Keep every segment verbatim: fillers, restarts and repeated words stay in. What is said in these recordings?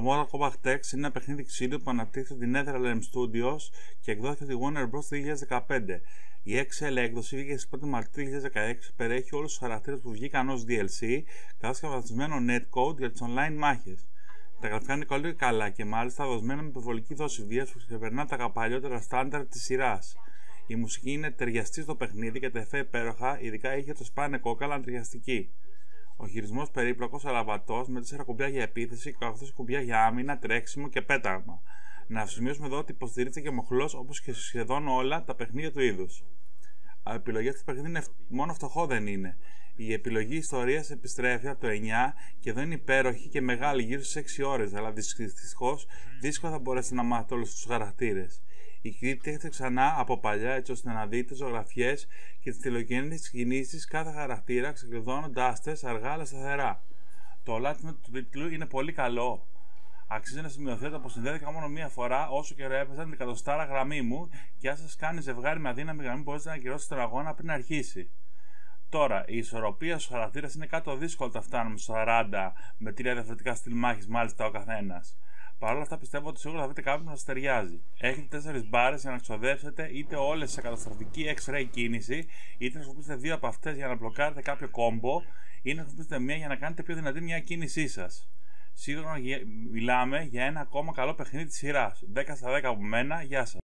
Το Mortal Kombat X είναι ένα παιχνίδι ξύλου που αναπτύχθηκε την NetherRealm Studios και εκδόθηκε τη Warner Bros. Το δύο χιλιάδες δεκαπέντε. Η εξ ελ έκδοση βγήκε στις πρώτη Μαρτίου δύο χιλιάδες δεκαέξι, περιέχει όλους τους χαρακτήρες που βγήκαν ως ντι ελ σι, καθώς και βαθμισμένο netcode για τις online μάχες. Τα γραφικά είναι πολύ καλά και μάλιστα δοσμένα με υπερβολική δόση βίας που ξεπερνά τα παλιότερα στάνταρ της σειράς. Η μουσική είναι ταιριαστή στο παιχνίδι και τα εφέ υπέροχα, ειδικά είχε το σπάνε κόκαλα ταιριαστική. Ο χειρισμός περίπλοκος αλλά βατός με τέσσερα κουμπιά για επίθεση και οκτώ κουμπιά για άμυνα, τρέξιμο και πέταγμα. Να σημειώσουμε εδώ ότι υποστηρίζεται και μοχλός όπως και σε σχεδόν όλα τα παιχνίδια του είδους. Η επιλογή αυτή του παιχνίδι είναι μόνο φτωχό δεν είναι. Η επιλογή ιστορίας επιστρέφει από το εννιά και εδώ είναι υπέροχη και μεγάλη, γύρω στις έξι ώρες, αλλά δυστυχώς δύσκολα θα μπορέσετε να μάθετε όλους τους χαρακτήρες. Η κρύπτη έχετε ξανά από παλιά έτσι ώστε να δείτε ζωγραφιές και τις τηλογενείς κινήσεις κάθε χαρακτήρα ξεκλειδώνοντάς τες αργά αλλά σταθερά. Το λάτισμα του τίτλου είναι πολύ καλό. Αξίζει να σημειωθεί ότι αποσυνδέθηκα μόνο μία φορά όσο καιρό έπαιζα την εκατοστάρα γραμμή μου και αν σας κάνει ζευγάρι με αδύναμη γραμμή μπορείτε να ακυρώσετε τον αγώνα πριν αρχίσει. Τώρα, η ισορροπία στους χαρακτήρες είναι κάτι δύσκολο όταν φτάνουμε στους σαράντα με τρία διαφορετικά στυλ μάχης μάλιστα ο καθένας. Παρ' όλα αυτά πιστεύω ότι σίγουρα θα βρείτε κάποιον που σας ταιριάζει. Έχετε τέσσερις μπάρες για να ξοδέψετε είτε όλες σε καταστροφική X-ray κίνηση, είτε να χρησιμοποιήσετε δύο από αυτές για να μπλοκάρετε κάποιο κόμπο, ή να χρησιμοποιήσετε μία για να κάνετε πιο δυνατή μια κίνησή σας. Σίγουρα μιλάμε για ένα ακόμα καλό παιχνίδι της σειράς. δέκα στα δέκα από μένα, γεια σας.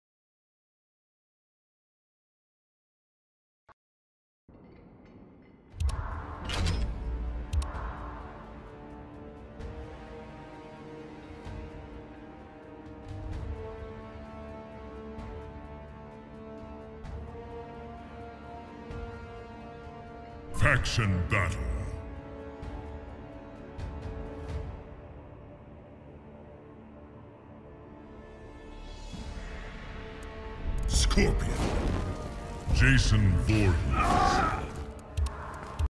Faction Battle. Scorpion. Jason Voorhees.